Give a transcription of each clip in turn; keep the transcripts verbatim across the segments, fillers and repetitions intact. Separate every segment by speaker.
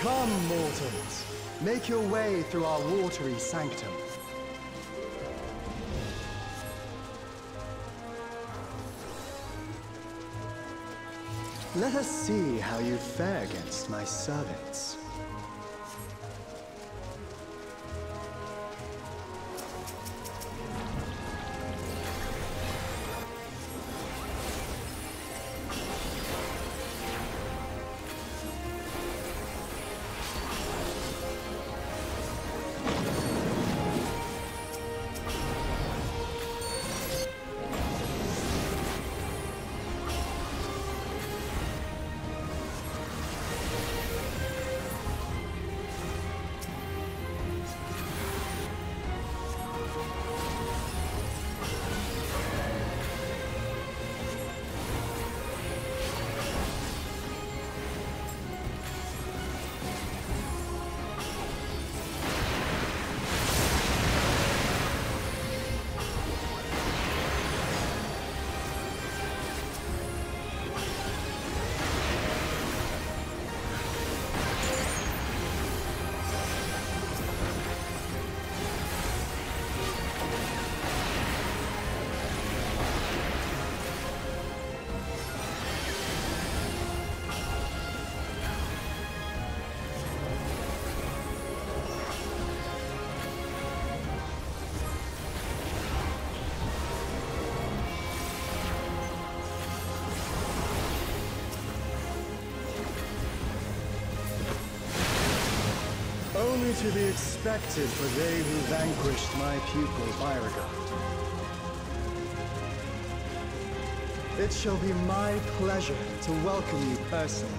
Speaker 1: Come, mortals. Make your way through our watery sanctum. Let us see how you fare against my servants. Only to be expected for they who vanquished my pupil Beauregard. It shall be my pleasure to welcome you personally.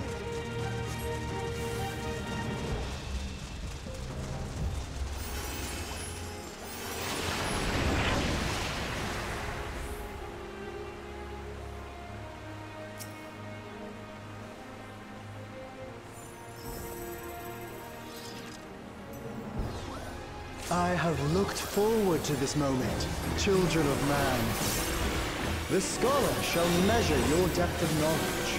Speaker 1: I have looked forward to this moment, children of man. The scholar shall measure your depth of knowledge.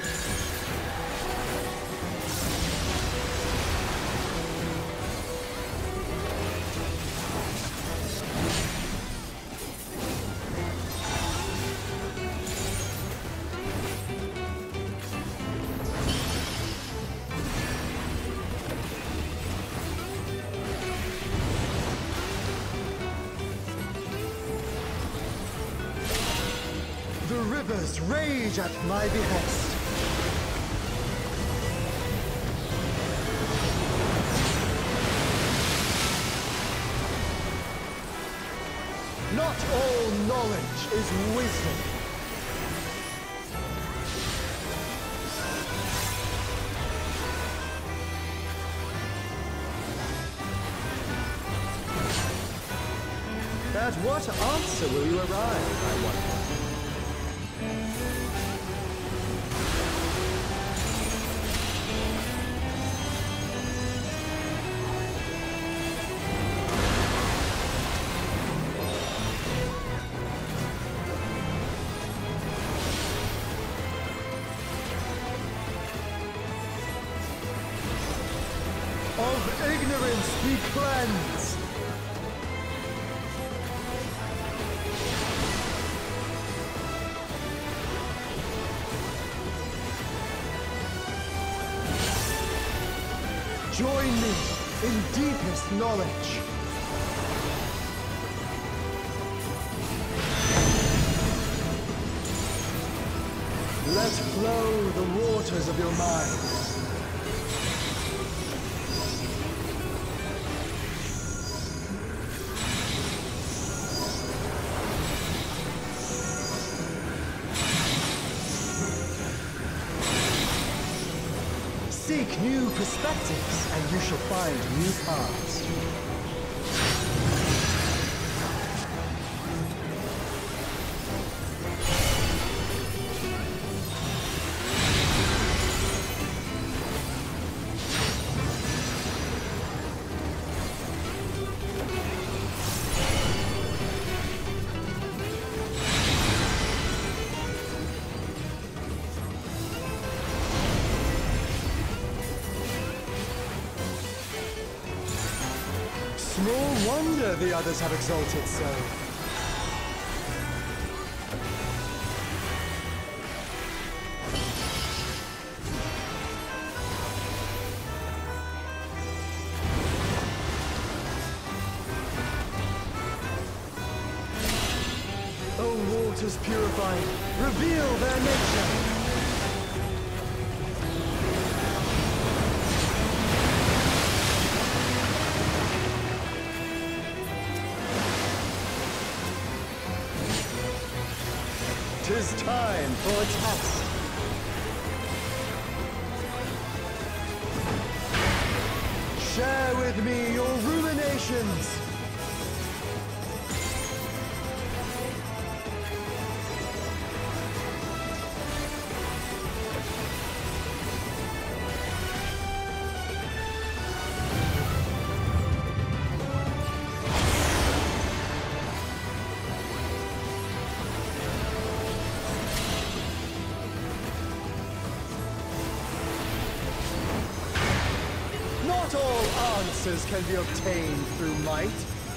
Speaker 1: The rivers rage at my behest. Not all knowledge is wisdom. At what answer will you arrive, I wonder? Of ignorance be cleansed! Join me in deepest knowledge. Let flow the waters of your mind. Seek new perspectives, and you shall find new paths. wonder the others have exalted so. O waters purified, reveal their nature! 'Tis time for a test. Share with me your ruminations. Not all answers can be obtained through might.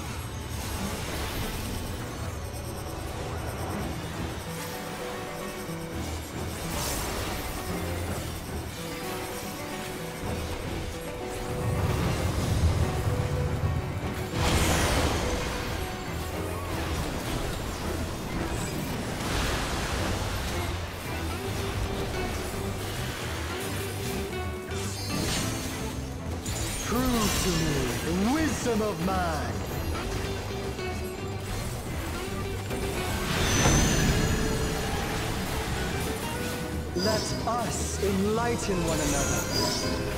Speaker 1: Prove to me the wisdom of man. Let us enlighten one another.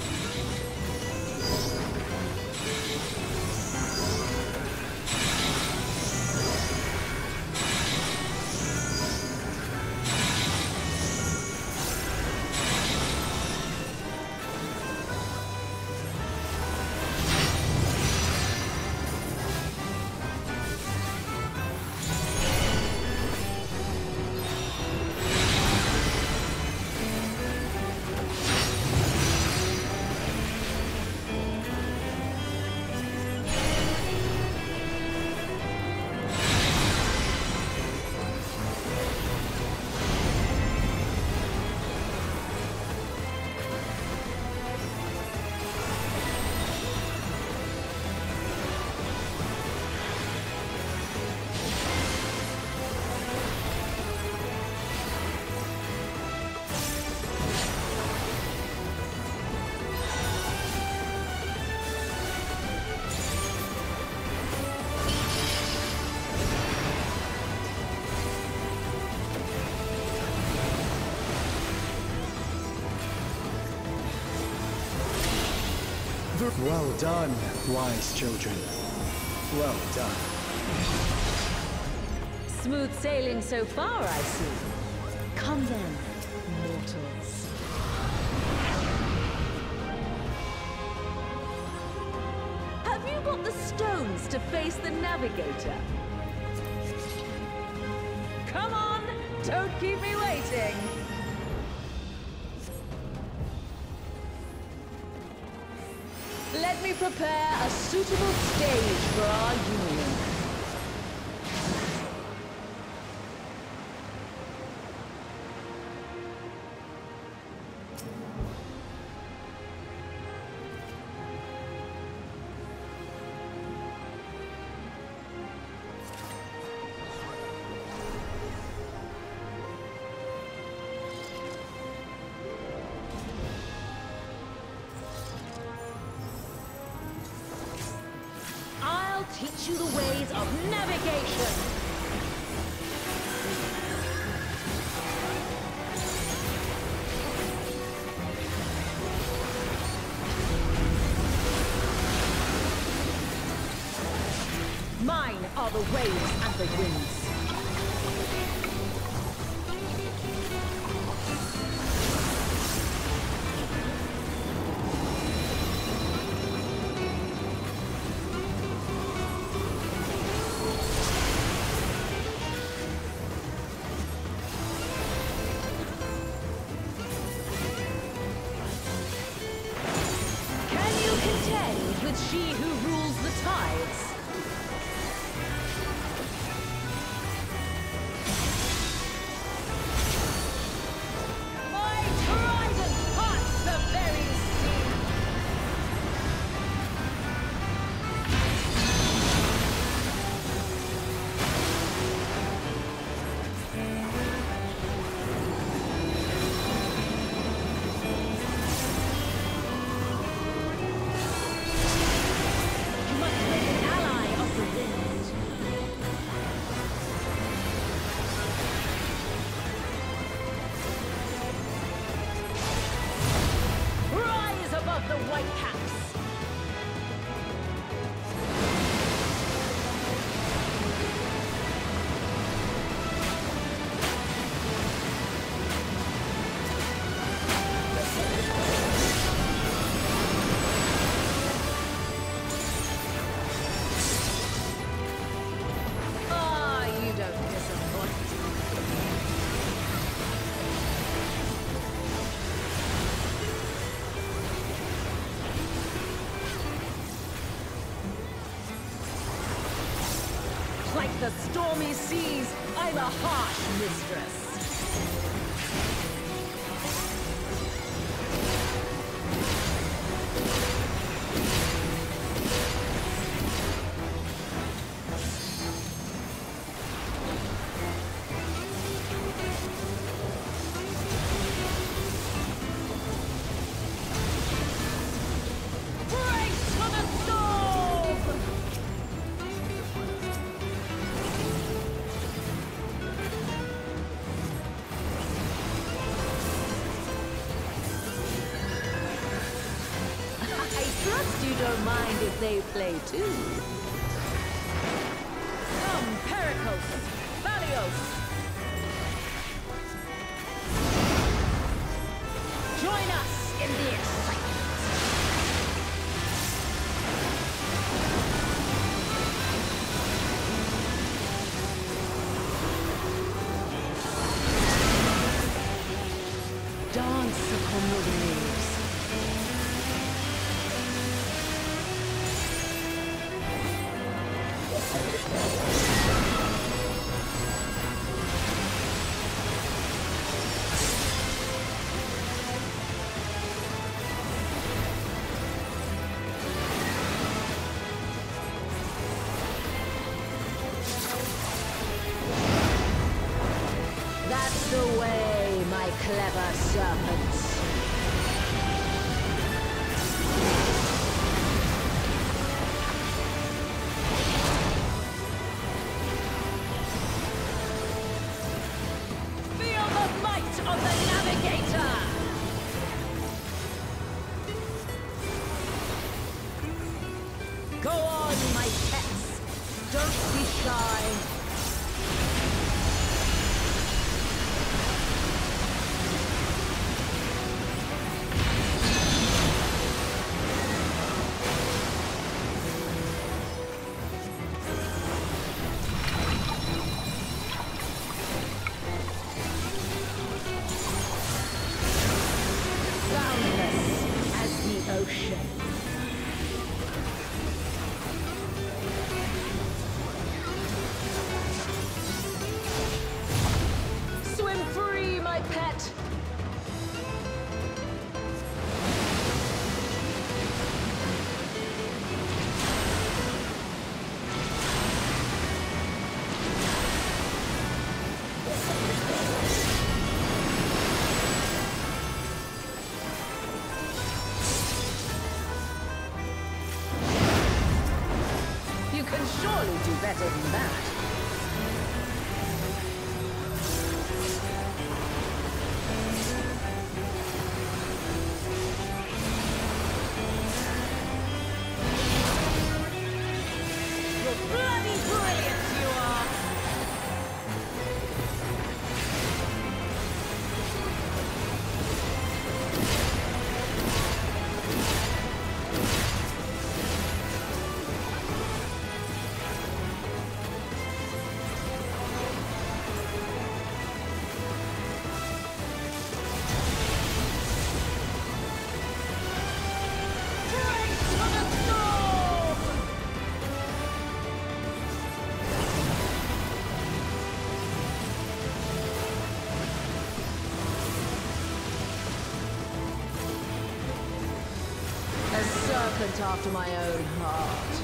Speaker 1: Well done, wise children. Well done.
Speaker 2: Smooth sailing so far, I see. Come then, mortals. Have you got the stones to face the navigator? Come on, don't keep me waiting. Let me prepare a suitable stage for our union. Teach you the ways of navigation. Mine are the waves and the winds. She who rules the tides. Like the stormy seas, I'm a harsh mistress. You don't mind if they play too. Come, Pericles, Valios. Join us in the excitement. Dance upon the waves. That's the way, my clever serpents. Feel the might of the navigator! Go on, my pets. Don't be shy. Ocean. Swim free, my pet! You can surely do better than that. You're bloody brilliant, you are! A serpent after my own heart.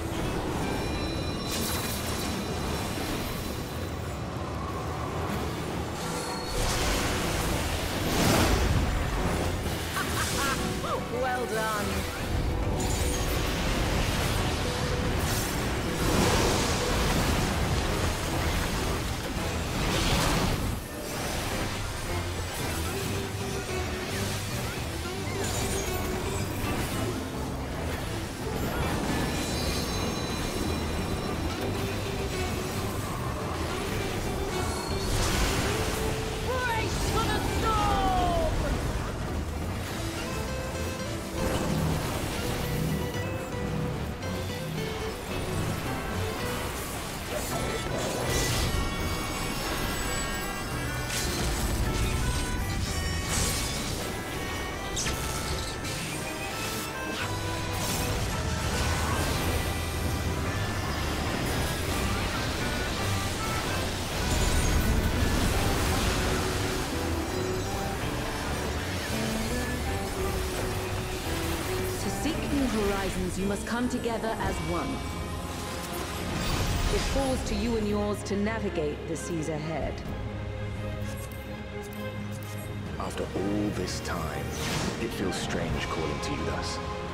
Speaker 2: Well done. horizons, you must come together as one. It falls to you and yours to navigate the seas ahead.
Speaker 3: After all this time, it feels strange calling to you thus.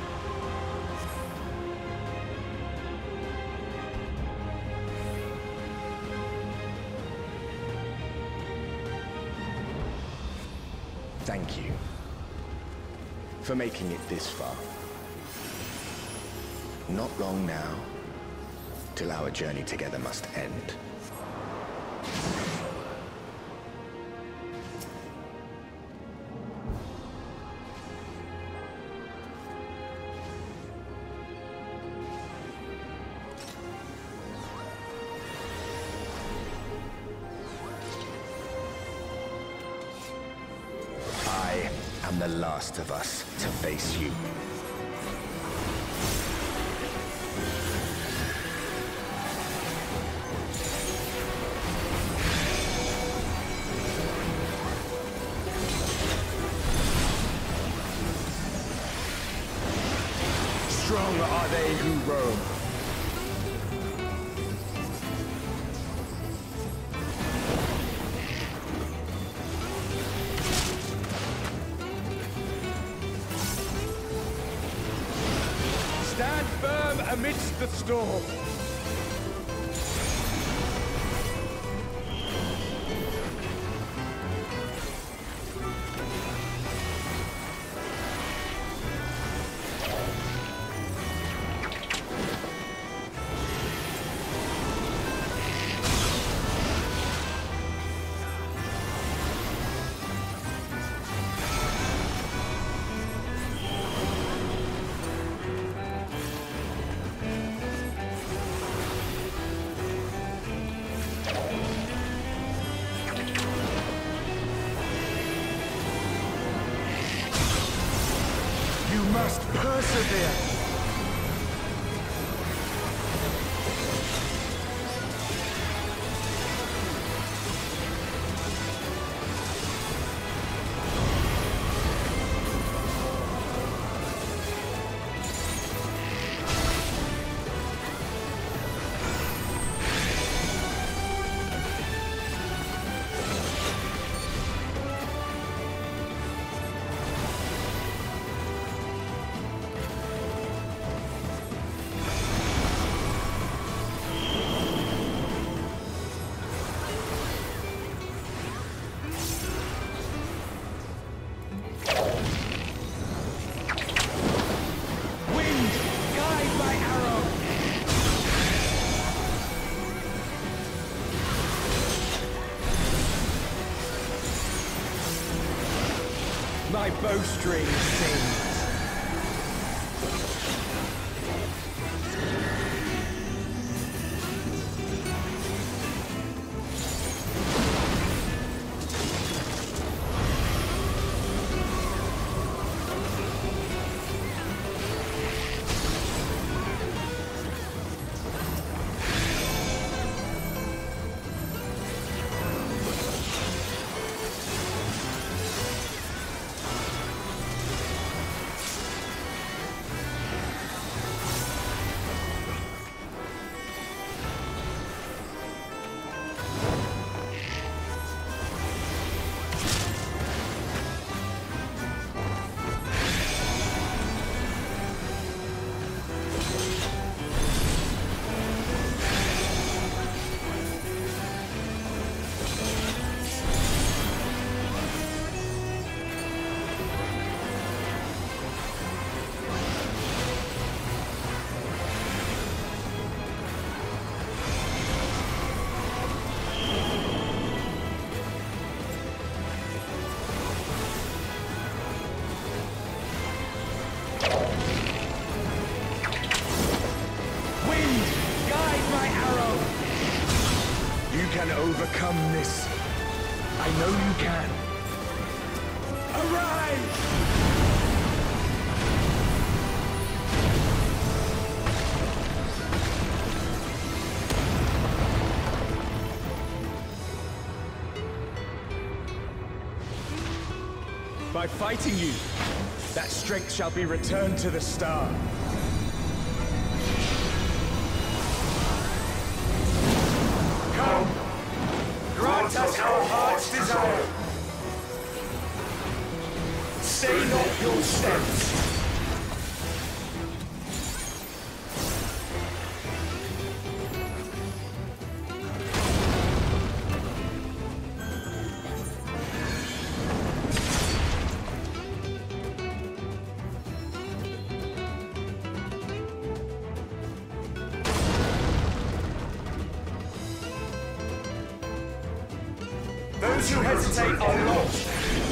Speaker 3: Thank you for making it this far. Not long now, till our journey together must end. I am the last of us to face you. Strong are they who roam. Stand firm amidst the storm. You must persevere. My bowstring sings. Can overcome this. I know you can. Arise! By fighting you, that strength shall be returned to the star.
Speaker 4: steps. Those who hesitate are lost.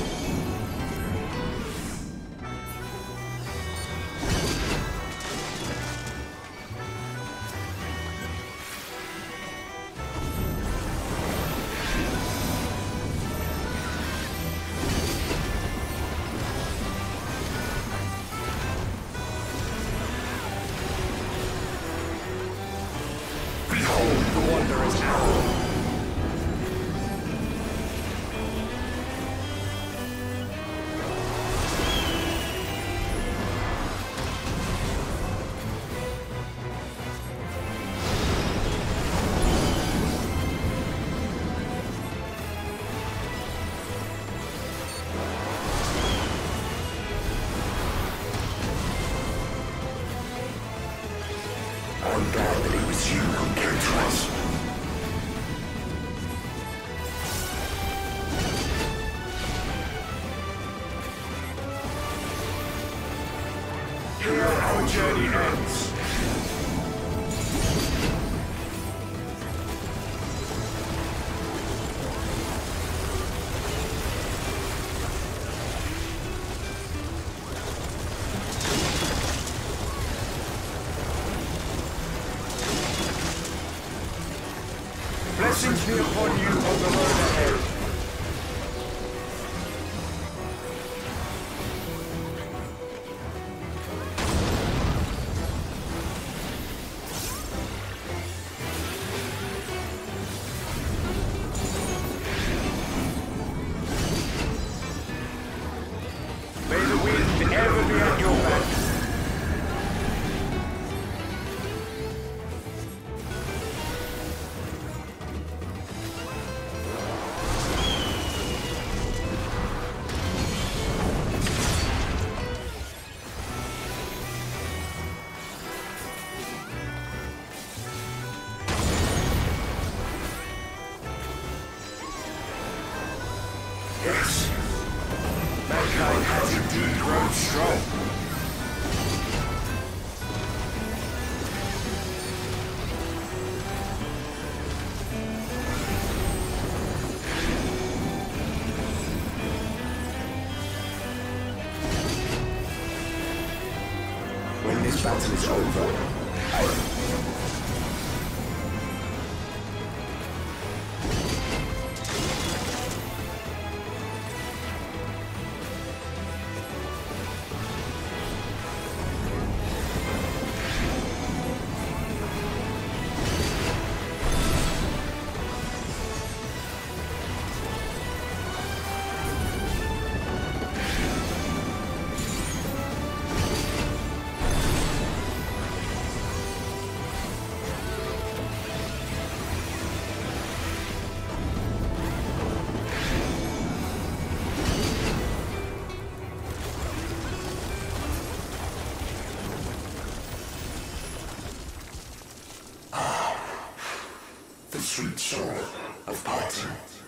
Speaker 4: Behold the Wanderer's hour. I'm glad that it was you who came to us. Here our journey ends. Blessings be upon you on the road ahead. May the wind ever be at your back. Yes, mankind has indeed grown strong. When this battle is over, I... The sweet sorrow of parting.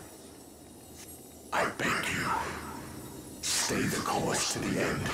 Speaker 4: I beg you, stay the course to the end.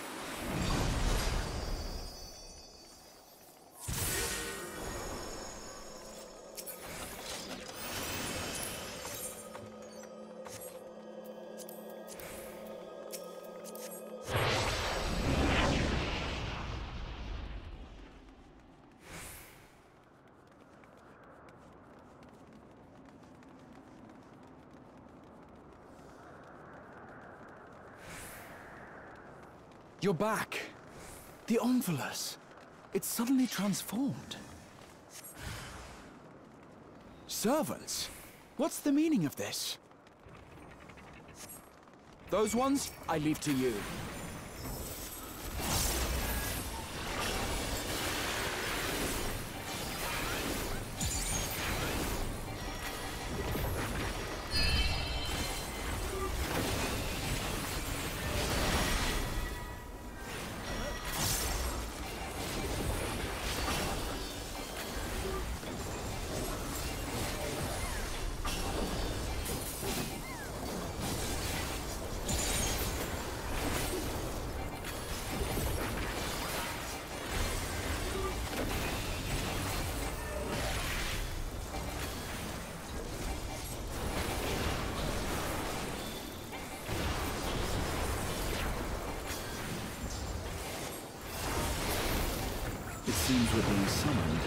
Speaker 5: You're back. The Omnivores. It's suddenly transformed. Servants? What's the meaning of this? Those ones, I leave to you. seems we're being summoned.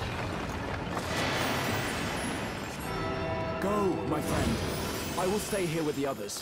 Speaker 5: Go, my friend. I will stay here with the others.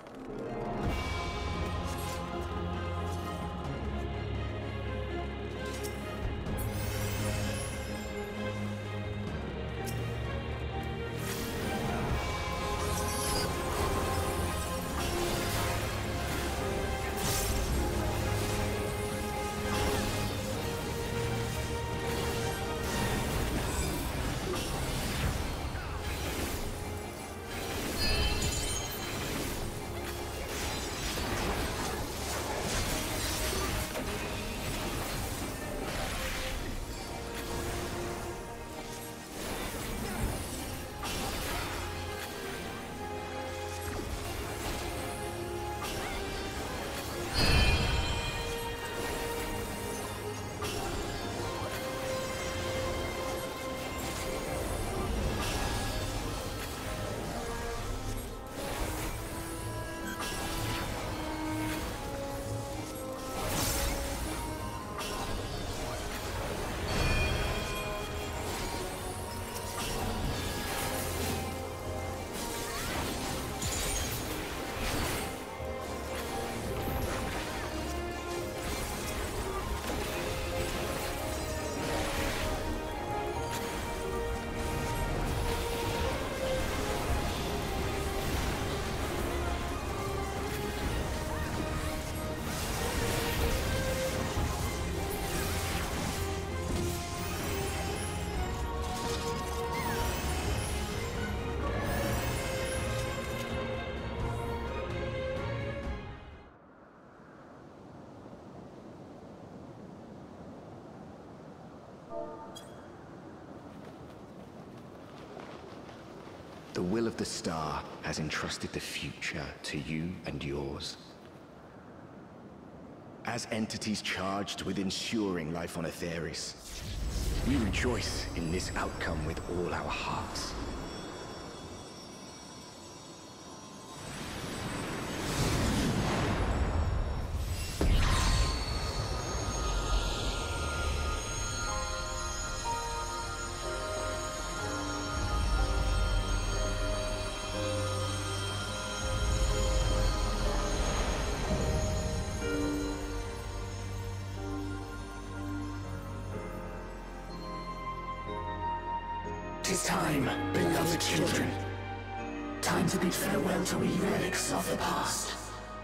Speaker 3: The will of the star has entrusted the future to you and yours. As entities charged with ensuring life on Aetheris, we rejoice in this outcome with all our hearts.
Speaker 6: Tis time, beloved children. Time to bid farewell to we relics of the past.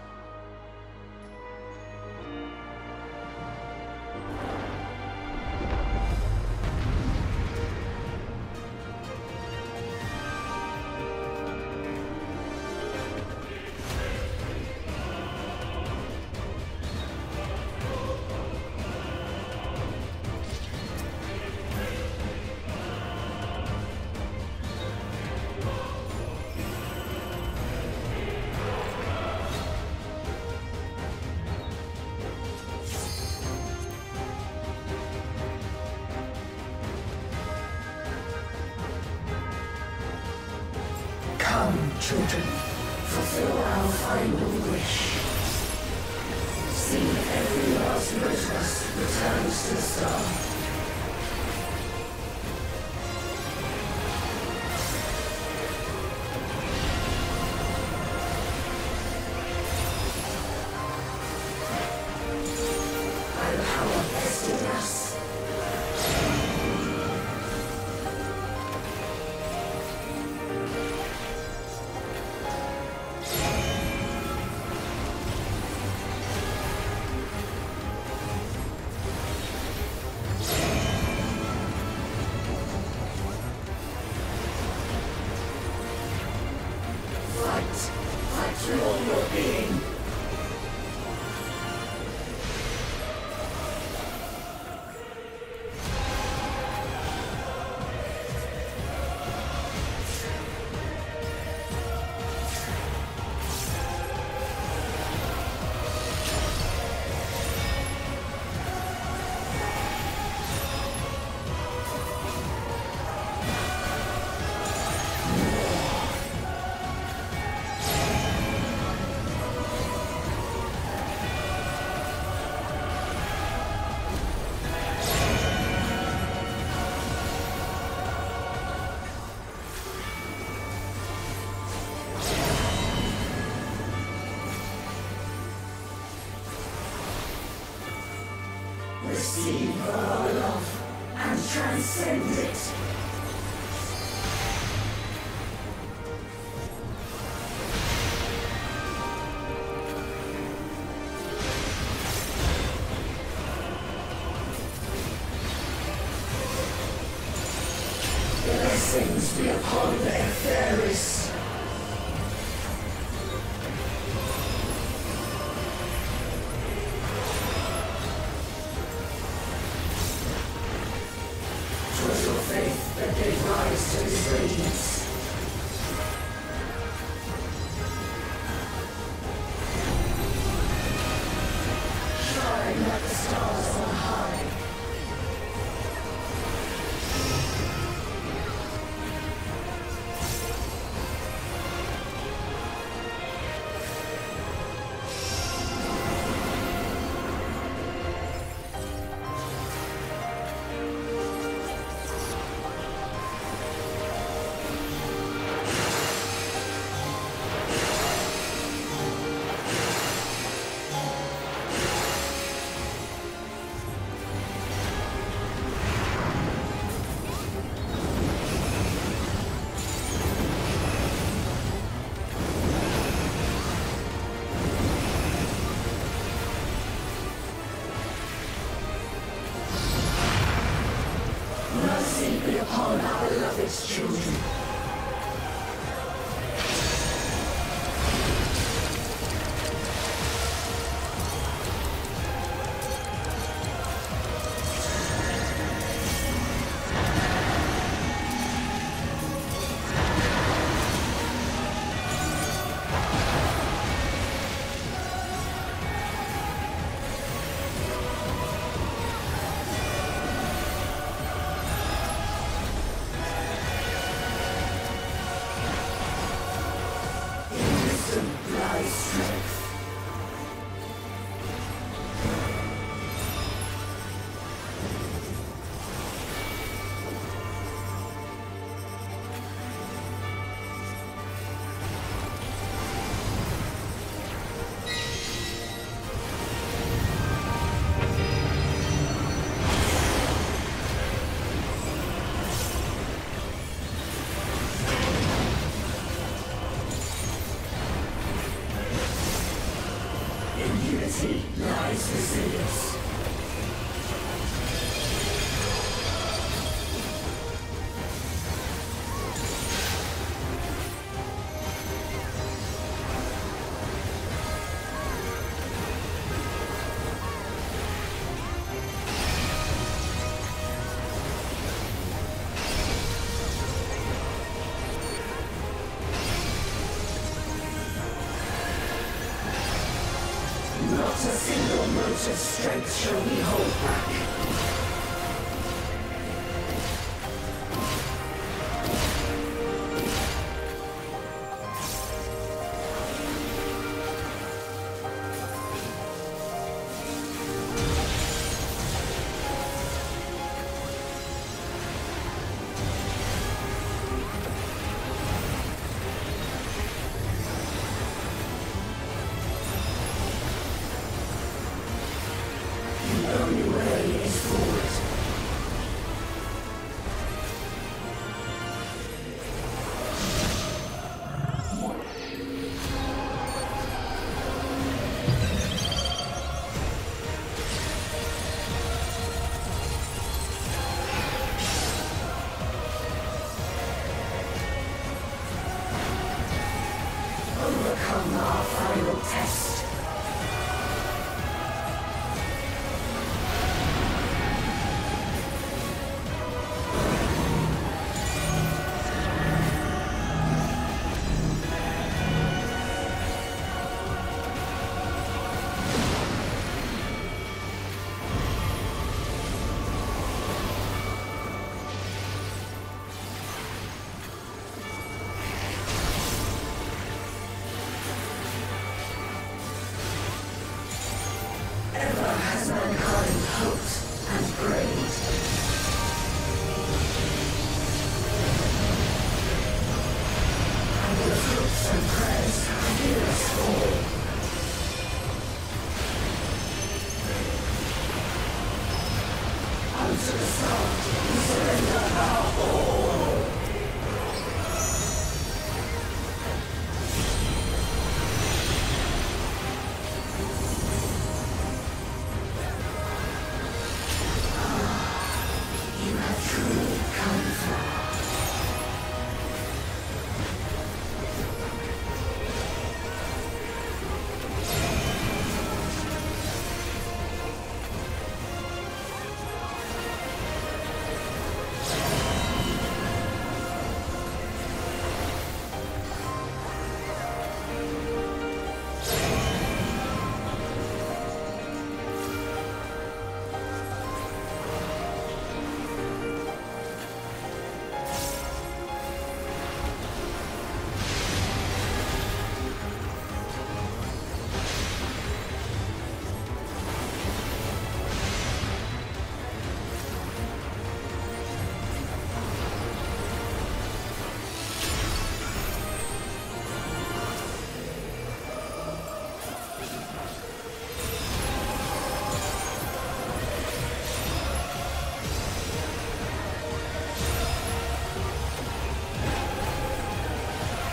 Speaker 6: Come, children, fulfill our final wish. See every last lotus returns to the star. By the power vested in us. receive our love and transcend it. Blessings be upon the Etheris. Twas your faith that gave rise to this radiance. Shine like the stars on high. Mercy be upon our beloved children. In unity lies resilience. Not a single mote of strength shall we hold back. The only way is forward.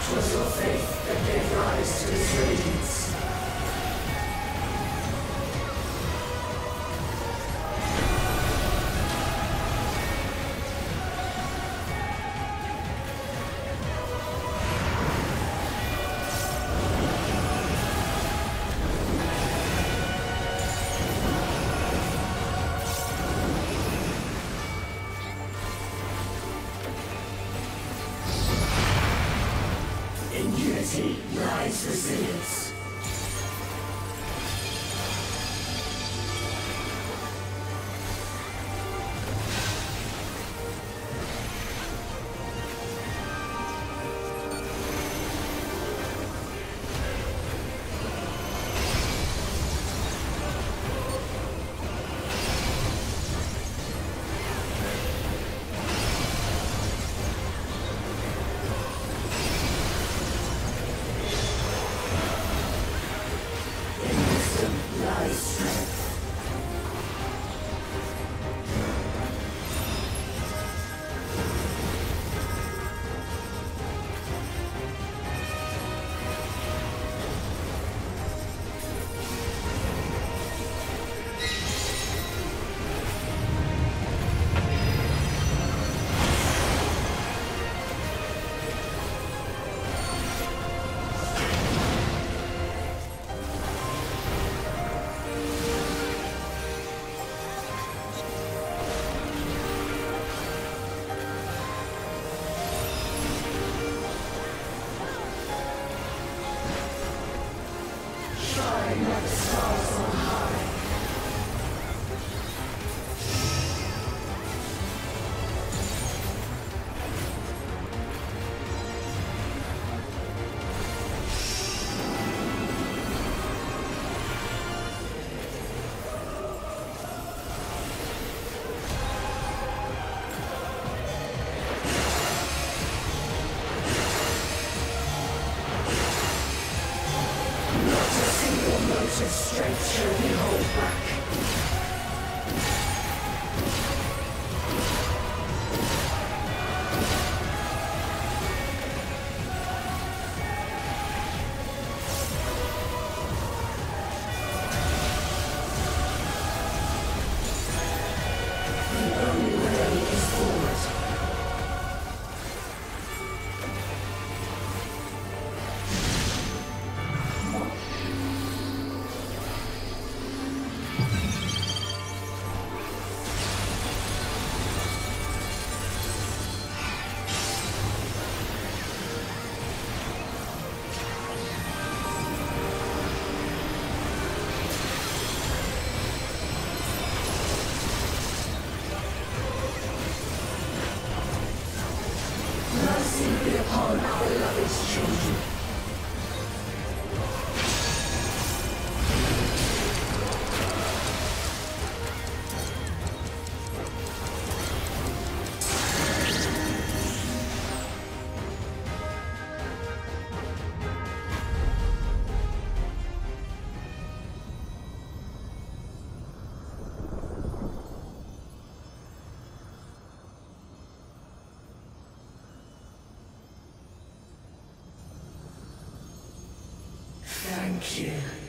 Speaker 6: 'Twas your faith that gave rise to this radiance. In unity lies resilience. His strength shall be hold back. The only way is forward. Mercy be upon our beloved children. Thank you.